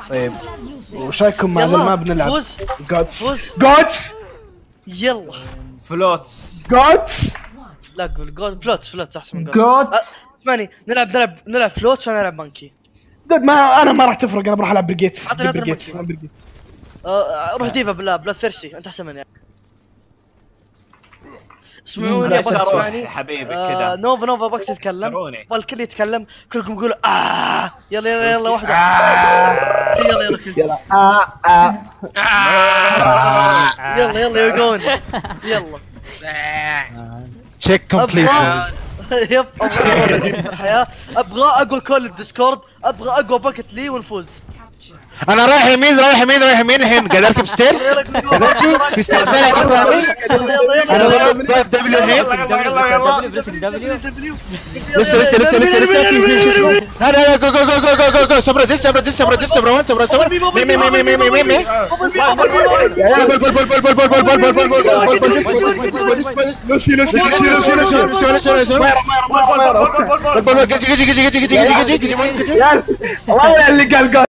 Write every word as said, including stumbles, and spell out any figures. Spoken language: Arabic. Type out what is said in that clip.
طيب وش رايكم مع يلا الماب نلعب؟ فوز جوتس فوز جوتس يلا فلوتس جوتس لا قول جود فلوتس فلوتس احسن من جود جوتس. اسمعني نلعب نلعب نلعب فلوتس وانا العب مانكي. ما انا ما راح تفرق، انا بروح العب بريجيتس. عطني عطني بريجيتس مانكي. بريجيتس آه، روح ديفا بلا بلا ثيرسي انت احسن مني. اسمعوني ليش ابغى اروح تسمعني يا حبيبي آه كذا؟ نوفا نوفا ابغاك تتكلم تروني. والكل يتكلم كلكم قولوا آه يلا يلا يلا واحدة يلا يلا كل- يلا آه آه يلا يلا يقون يلا تشيك كومبليت. ابغى يب ابغى في الحياة ابغى اقوى كول الديسكورد ابغى اقوى باكت لي ونفوز. انا رايح يمين رايح يمين رايح يمين الحين قاعد اركب ستيرز. قدرتي في استعسال قدامي. انا ضغط دبليو الحين. دبليو بريسنج دبليو. لسه لسه لسه لسه لسه في في شو اسمه هذا هذا جو جو جو جو جو جو جو صبر دس صبر دس صبر دس صبر وين صبر صبر مي مي مي مي مي مي مي يا بل بل بل بل بل بل بل بل بل بل لوسي لوسي لوسي لوسي لوسي لوسي لوسي الله اللي قال